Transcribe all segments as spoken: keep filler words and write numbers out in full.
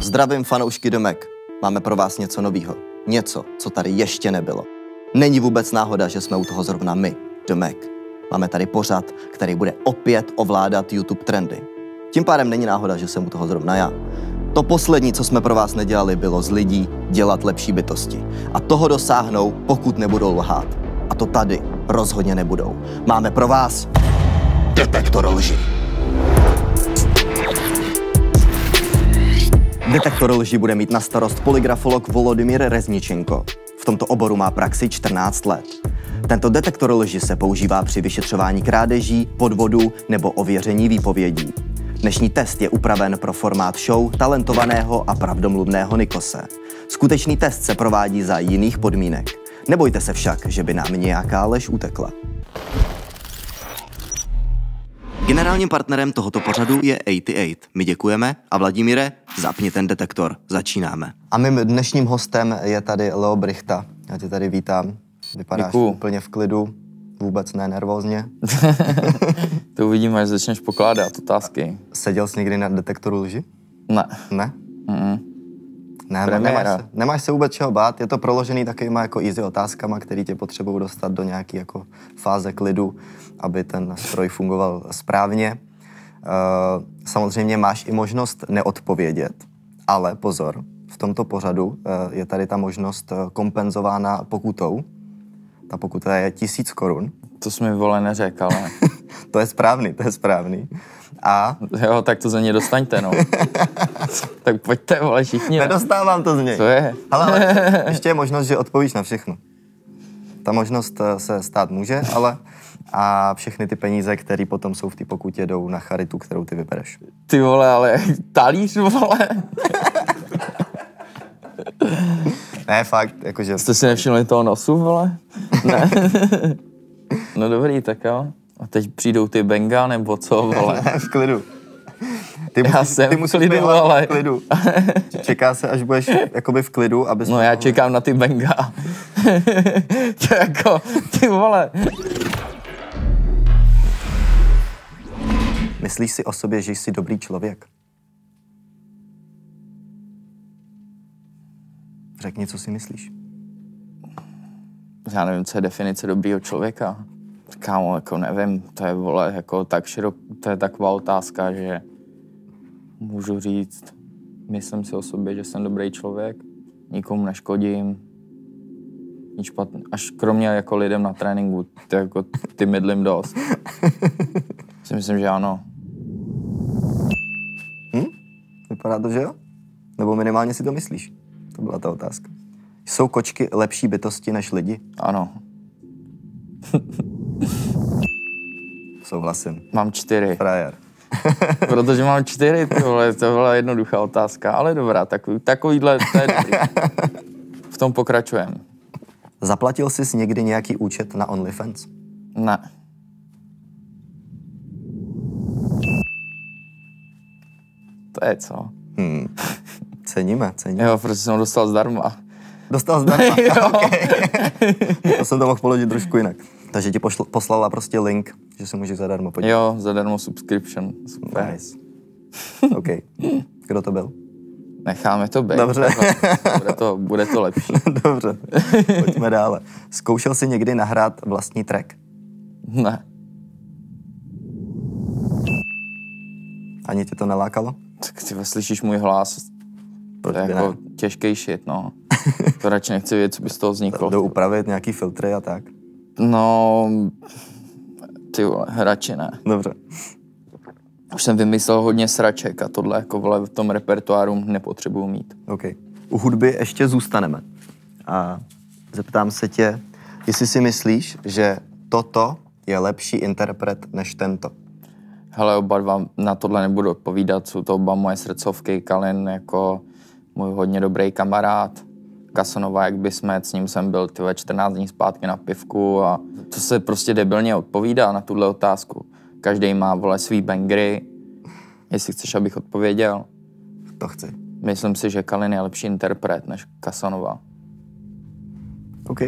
Zdravím fanoušky Domek. Máme pro vás něco novýho. Něco, co tady ještě nebylo. Není vůbec náhoda, že jsme u toho zrovna my, Domek. Máme tady pořad, který bude opět ovládat YouTube trendy. Tím pádem není náhoda, že jsem u toho zrovna já. To poslední, co jsme pro vás nedělali, bylo z lidí dělat lepší bytosti. A toho dosáhnou, pokud nebudou lhát. A to tady rozhodně nebudou. Máme pro vás Detektor lži. Detektor lži bude mít na starost polygrafolog Volodymyr Rezničenko. V tomto oboru má praxi čtrnáct let. Tento detektor lži se používá při vyšetřování krádeží, podvodů nebo ověření výpovědí. Dnešní test je upraven pro formát show talentovaného a pravdomluvného Nikose. Skutečný test se provádí za jiných podmínek. Nebojte se však, že by nám nějaká lež utekla. Generálním partnerem tohoto pořadu je osmdesát osm. My děkujeme a Vladimíre, zapni ten detektor. Začínáme. A mým dnešním hostem je tady Leo Brychta. Já tě tady vítám. Vypadáš Děkuju. Úplně v klidu, vůbec ne nervózně. To uvidíme, až začneš pokládat otázky. Seděl jsi někdy na detektoru lži? Ne. Ne? Mm-mm. Ne, nemáš se, nemáš se vůbec čeho bát, je to proložený takovýma jako easy otázkama, který tě potřebují dostat do nějaký jako fáze klidu, aby ten stroj fungoval správně. Uh, samozřejmě máš i možnost neodpovědět, ale pozor, v tomto pořadu uh, je tady ta možnost kompenzována pokutou. Ta pokuta je tisíc korun. To jsi mi, vole, neřekl, ale... To je správný, to je správný. A... Jo, tak to za ně dostaňte, no. Tak pojďte, vole, všichni. Nedostávám to z něj. Co je? Ale ještě je možnost, že odpovíš na všechno. Ta možnost se stát může, ale a všechny ty peníze, které potom jsou v té pokutě, jdou na charitu, kterou ty vybereš. Ty vole, ale talíř, vole. Ne, fakt, jakože... Jste si nevšimli toho nosu, vole? Ne. No dobrý, tak jo. A teď přijdou ty benga, nebo co, vole? Ne, v klidu. Ty já musíš, jsem ty musíš v klidu, ale... v klidu. Čeká se, až budeš jakoby v klidu, abys... No já čekám na ty benga. To jako, ty vole. Myslíš si o sobě, že jsi dobrý člověk? Řekni, co si myslíš. Já nevím, co je definice dobrýho člověka. Kámo, jako nevím, to je, vole, jako tak širok, to je taková otázka, že můžu říct, myslím si o sobě, že jsem dobrý člověk, nikomu neškodím, nic špatný, až kromě jako lidem na tréninku, ty, jako, ty mydlím dost. Si myslím, že ano. Hm? Vypadá to, že jo? Nebo minimálně si to myslíš? To byla ta otázka. Jsou kočky lepší bytosti než lidi? Ano. Souhlasím. Mám čtyři. Frajer. Protože mám čtyři, ty vole, to byla jednoduchá otázka, ale dobrá, takový, takovýhle, to je dobrý. V tom pokračujeme. Zaplatil jsi někdy nějaký účet na OnlyFans? Ne. To je co? Hmm. Ceníme, ceníme. Jo, protože jsem ho dostal zdarma. Dostal zdarma? Okay. To jsem to mohl položit trošku jinak. Takže ti pošl, poslala prostě link, že se můžeš zadarmo podívat. Jo, zadarmo subscription. Super. Nice. OK. Kdo to byl? Necháme to být. Dobře. Bude to, bude to lepší. Dobře. Pojďme dále. Zkoušel jsi někdy nahrát vlastní track? Ne. Ani tě to nelákalo? Tak ty slyšíš můj hlas. Proč to je jako ne? Těžký shit, no. To radši nechci vědět, co by z toho vzniklo. Jdou upravit nějaký filtry a tak? No, ty vole, radši ne. Dobře. Už jsem vymyslel hodně sraček a tohle jako vole v tom repertoáru nepotřebuju mít. OK. U hudby ještě zůstaneme. A zeptám se tě, jestli si myslíš, že toto je lepší interpret než tento? Hele, oba dva na tohle nebudu odpovídat, jsou to oba moje srdcovky, Kalin jako můj hodně dobrý kamarád, Kasonova, jak by jsme, s ním jsem byl tyhle čtrnáct dní zpátky na pivku a to se prostě debilně odpovídá na tuhle otázku. Každý má, vole, svý bangry, jestli chceš, abych odpověděl. To chci. Myslím si, že Kalin je lepší interpret než Kasonova. OK.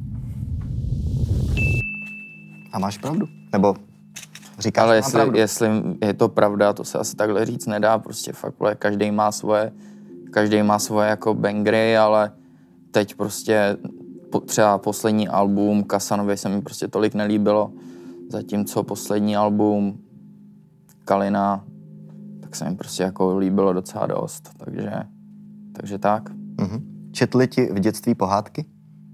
A máš pravdu? Nebo říkáš, ale že jestli, mám pravdu? jestli je to pravda, to se asi takhle říct nedá, prostě fakt, vole, každý má svoje každý má svoje jako bangry, ale teď prostě po, třeba poslední album Kasanovi se mi prostě tolik nelíbilo, zatímco poslední album Kalina, tak se mi prostě jako líbilo docela dost, takže, takže tak. Mm-hmm. Četli ti v dětství pohádky?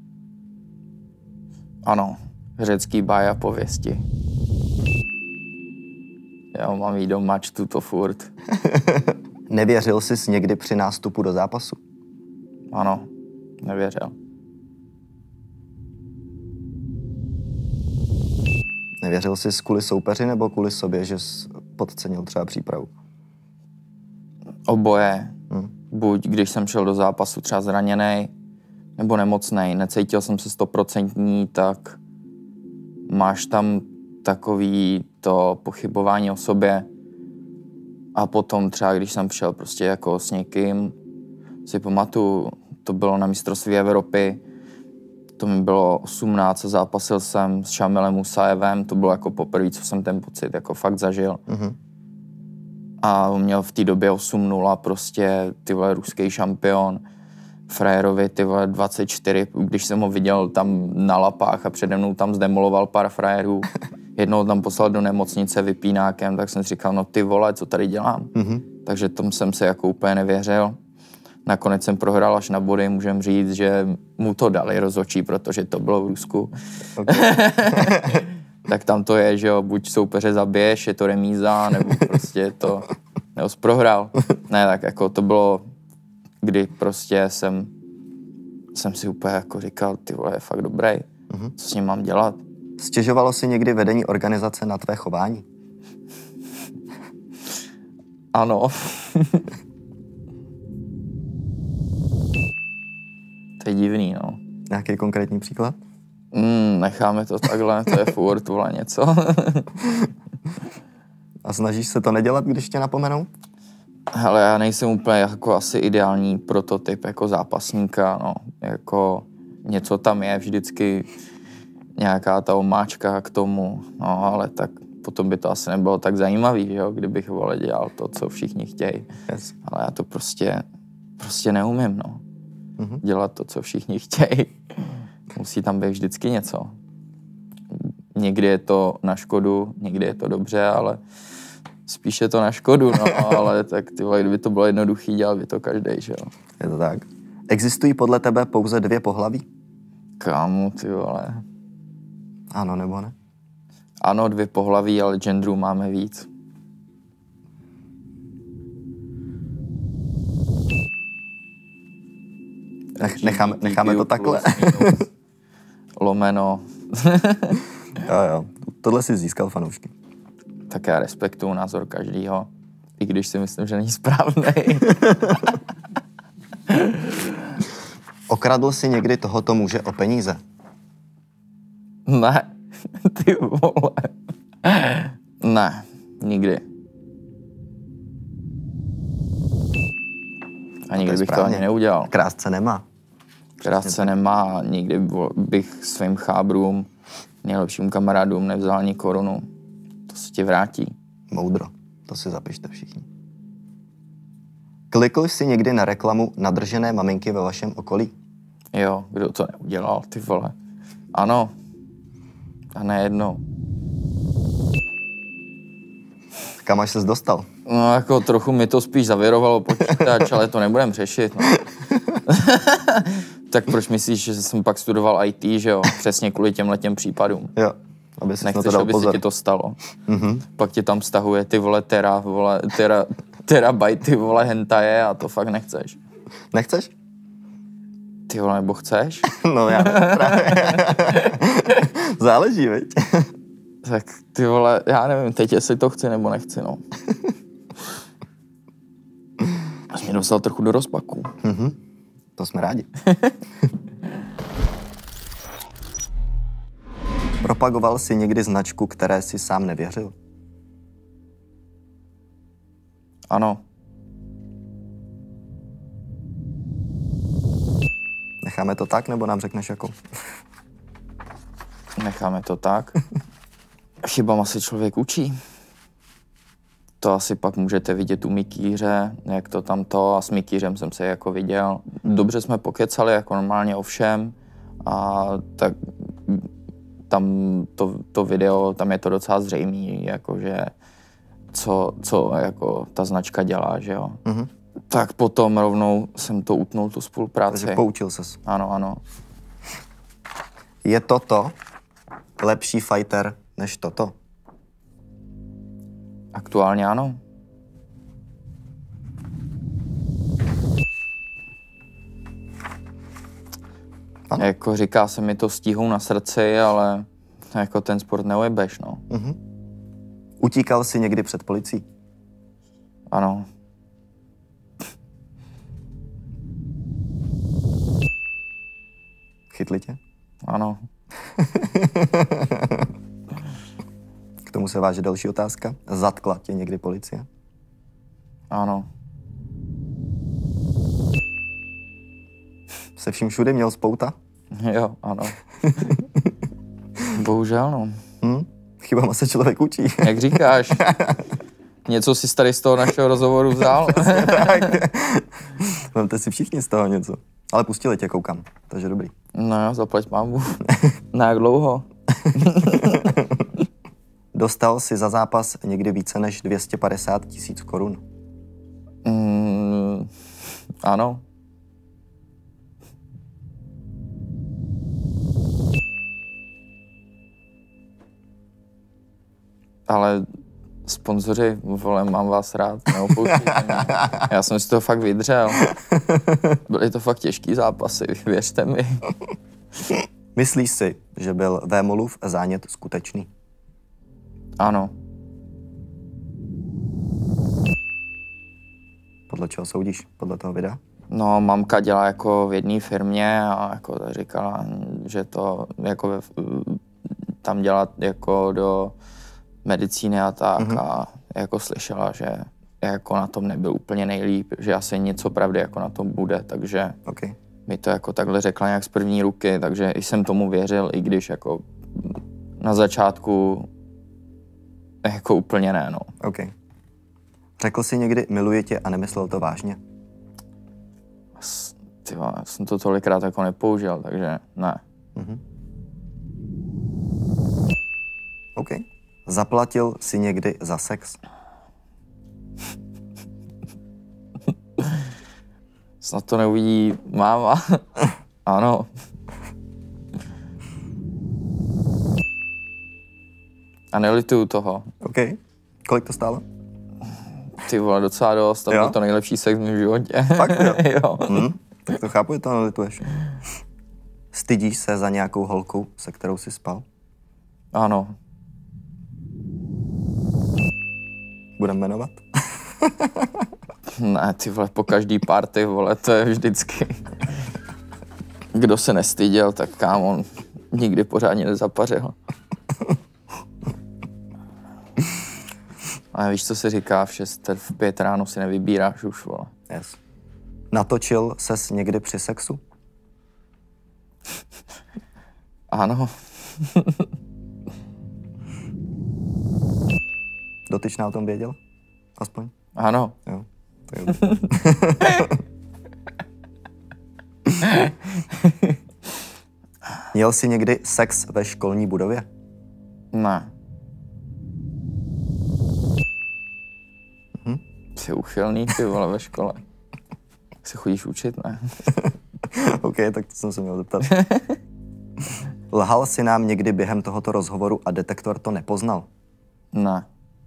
Ano, řecký báj a pověsti. Já mám jí doma, čtu to furt. Nevěřil jsi někdy při nástupu do zápasu? Ano, nevěřil. Nevěřil jsi kvůli soupeři nebo kvůli sobě, že jsi podcenil třeba přípravu? Oboje. Hmm. Buď když jsem šel do zápasu třeba zraněnej, nebo nemocnej, necítil jsem se stoprocentní, tak máš tam takový to pochybování o sobě. A potom třeba, když jsem šel prostě jako s někým, si pamatuju, to bylo na mistrovství Evropy, to mi bylo osmnáct a zápasil jsem s Šamilem Musajevem, to bylo jako poprvé, co jsem ten pocit jako fakt zažil. Mm-hmm. A on měl v té době osm nula prostě, ty vole, ruský šampion, frajerovi, ty vole, dvacet čtyři, když jsem ho viděl tam na lapách a přede mnou tam zdemoloval pár frajerů, jednou tam poslal do nemocnice vypínákem, tak jsem si říkal, no ty vole, co tady dělám? Mm-hmm. Takže tomu jsem se jako úplně nevěřil. Nakonec jsem prohrál až na body, můžem říct, že mu to dali rozhodčí, protože to bylo v Rusku. Okay. Tak tam to je, že jo, buď soupeře zabiješ, je to remíza, nebo prostě to, nebo jsi prohrál. Ne, tak jako to bylo, kdy prostě jsem, jsem si úplně jako říkal, ty vole, je fakt dobrý, mm-hmm. co s ním mám dělat. Stěžovalo si někdy vedení organizace na tvé chování? Ano. To je divný, no. Nějaký konkrétní příklad? Mm, necháme to takhle, to je furt, vole, něco. A snažíš se to nedělat, když tě napomenou? Hele, já nejsem úplně jako asi ideální prototyp jako zápasníka, no. Jako něco tam je vždycky, nějaká ta omáčka k tomu, no, ale tak potom by to asi nebylo tak zajímavý, jo, kdybych, vole, dělal to, co všichni chtějí. Yes. Ale já to prostě, prostě neumím, no. Mm-hmm. Dělat to, co všichni chtějí. Musí tam být vždycky něco. Někdy je to na škodu, někdy je to dobře, ale spíš je to na škodu, no, ale tak ty vole, kdyby to bylo jednoduchý, dělal by to každej, že jo. Je to tak. Existují podle tebe pouze dvě pohlaví? Kámo, ty vole. Ano nebo ne? Ano, dvě pohlaví, ale genderů máme víc. Nech, necháme, necháme to takhle. Lomeno. Jo, jo. Tohle si získal fanoušky. Tak já respektuju názor každýho, i když si myslím, že není správnej. Okradl jsi někdy tohoto muže o peníze? Ne, ty vole. Ne, nikdy. A nikdy bych to ani neudělal. Krást se nemá. Krást se nemá, nikdy bych svým chábrům, nejlepším kamarádům nevzal ani korunu. To se ti vrátí. Moudro, to si zapište všichni. Klikl jsi někdy na reklamu nadržené maminky ve vašem okolí? Jo, kdo to neudělal, ty vole. Ano. A ne jednou. Kam až ses dostal? No jako trochu mi to spíš zavěrovalo počítač, ale to nebudem řešit, no. Tak proč myslíš, že jsem pak studoval í té, že jo? Přesně kvůli těmhletěm případům. Jo, aby si Nechceš, to dal aby pozor. si ti to stalo. Mm-hmm. Pak ti tam stahuje ty vole tera, vole, tera, terabajty, vole hentaje a to fakt nechceš. Nechceš? Ty vole, nebo chceš? No já právě. Záleží, viď? Tak ty vole, já nevím, teď jestli to chci nebo nechci, no. Až mě dostal trochu do rozpaku. Mm-hmm. To jsme rádi. Propagoval jsi někdy značku, které jsi sám nevěřil? Ano. Necháme to tak, nebo nám řekneš jakou? Necháme to tak. Chybama se člověk učí. to asi pak můžete vidět u Mikýře, jak to tam to, a s Mikýřem jsem se jako viděl. Dobře jsme pokecali, jako normálně o všem, a tak tam to, to video, tam je to docela zřejmý, jakože co, co jako ta značka dělá, že jo. Mm-hmm. Tak potom rovnou jsem to utnul, tu spolupráci. Takže poučil ses. Ano, ano. Je toto lepší fighter než toto? Aktuálně ano. Ano. Jako říká se mi to s tíhou na srdci, ale jako ten sport neujebeš, no. Uh-huh. Utíkal jsi někdy před policií? Ano. Chytli tě? Ano. K tomu se váže další otázka. Zatkla tě někdy policie? Ano. Se vším všude měl spouta? Jo, ano. Bohužel, no. Hmm? Chybama se člověk učí. Jak říkáš? Něco si tady z toho našeho rozhovoru vzal? Vemte si všichni z toho něco. Ale pustili tě, koukám. Takže dobrý. No jo, zaplať mámu. Na jak dlouho? Dostal jsi za zápas někdy více než dvě stě padesát tisíc korun? Mm, ano. Ale sponzoři, vole, mám vás rád, neopouštějte mě. Já jsem si to fakt vydřel. Byly to fakt těžký zápasy, věřte mi. Myslíš si, že byl Vémolův zánět skutečný? Ano. Podle čeho soudíš? Podle toho videa? No, mamka dělá jako v jedné firmě a jako říkala, že to jako ve, tam dělat jako do medicíny a tak, mm-hmm. a jako slyšela, že jako na tom nebyl úplně nejlíp, že asi něco pravdy jako na tom bude, takže okay. mi to jako takhle řekla nějak z první ruky, takže jsem tomu věřil, i když jako na začátku jako úplně ne, no. Okay. Řekl jsi někdy miluji tě a nemyslel to vážně? Tyva, jsem to tolikrát jako nepoužil, takže ne. Mm-hmm. OK. Zaplatil jsi někdy za sex? Snad to neuvidí máma. Ano. A nelituju toho. OK. Kolik to stálo? Ty vole, docela dost. A byl to nejlepší sex v mém životě. Fakt jo? Jo. Hmm, tak to chápu, že to nelituješ. Stydíš se za nějakou holku, se kterou jsi spal? Ano. Budeme jmenovat? Ne, ty vole, po každý party, vole, to je vždycky. Kdo se nestyděl, tak kámo, nikdy pořádně nezapařil. A víš, co se říká, v šest, v pět ráno si nevybíráš už, vole. Yes. Natočil ses někdy při sexu? Ano. Dotyčná o tom věděl? Aspoň? Ano. Jo. Měl jsi někdy sex ve školní budově? Ne. Mhm. Jsi uchylný, ty vole, ve škole. Jak se chodíš učit, ne? OK, tak to jsem se měl zeptat. Lhal jsi nám někdy během tohoto rozhovoru a detektor to nepoznal? Ne.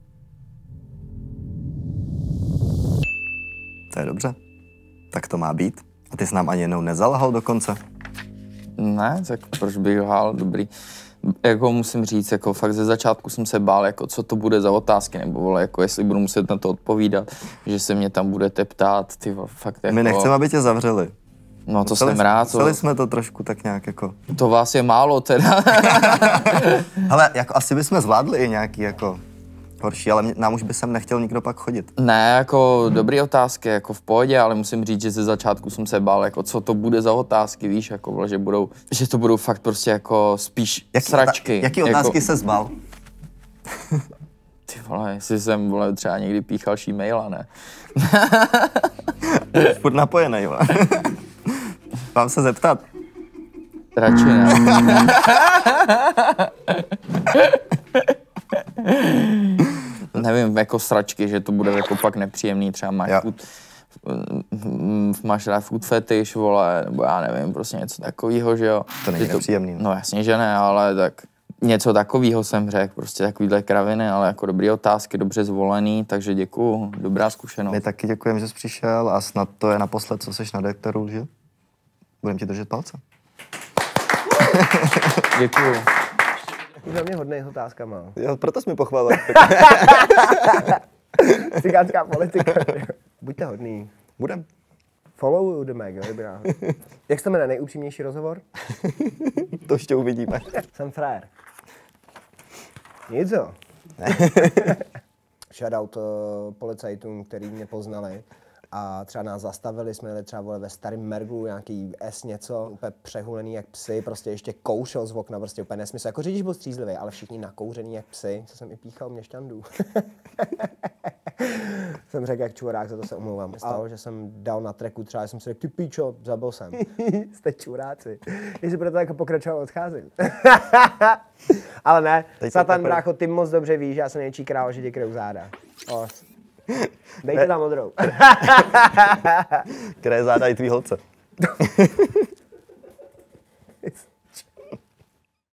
To je dobře. Tak to má být. A ty jsi nám ani jednou nezalhal dokonce? Ne, tak proč bych lhal, dobrý. Jako musím říct, jako fakt ze začátku jsem se bál, jako co to bude za otázky, nebo vole, jako jestli budu muset na to odpovídat, že se mě tam budete ptát, ty fakt jako... My nechceme, aby tě zavřeli. No to Museli, jsem rád. Museli jsme to trošku tak nějak jako... To vás je málo teda. Hele, jako asi bychom zvládli i nějaký jako horší, ale mě, nám už by sem nechtěl nikdo pak chodit. Ne, jako dobrý otázky, jako v pohodě, ale musím říct, že ze začátku jsem se bál, jako co to bude za otázky, víš, jako že budou, že to budou fakt prostě jako spíš jaký sračky. Ota- jaký jako, otázky se zbal? Ty vole, jestli jsem vole, třeba někdy píchal maila, ne? Furt napojenej, vole. Mám se zeptat. Radši ne. Nevím, jako sračky, že to bude jako pak nepříjemný, třeba máš food, máš rád food fetish, vole, nebo já nevím, prostě něco takového, že jo. To není to, nepříjemný. No jasně, že ne, ale tak něco takového jsem řekl, prostě takovýhle kraviny, ale jako dobrý otázky, dobře zvolený, takže děkuju, dobrá zkušenost. My taky děkujeme, že jsi přišel a snad to je naposled, co seš na Dektoru, že? Budeme ti držet palce. Děkuju. Jsi na mě hodnej s otázkama. Jo, proto jsi mi pochválil. Cigánská politika. Buďte hodný. Budem. Follow the Meg, jo, dobrá. Jak se to jmenuje, nejupřímnější rozhovor? To ještě uvidíme. Jsem frér. Nic jo. Shoutout uh, policajtům, který mě poznali a třeba nás zastavili, jsme jeli třeba vole, ve starém Merglu, nějaký S něco, úplně přehulený jak psy, prostě ještě koušel z okna, prostě úplně nesmysl. Jako řidič byl střízlivý, ale všichni nakouřený jak psy, co jsem i píchal měšťandů. Jsem řekl jak čurák, za to se omlouvám. Stalo, že jsem dal na treku třeba, jsem si řekl, ty píčo, zabil jsem. Jste čuráci. Když budete jako pokračovat, odcházím. Ale ne, Teď Satan, brácho, ty moc dobře víš, já jsem největší král, že ti kryju záda. Os. Dejte tam modrou. Které záda i tvý holce.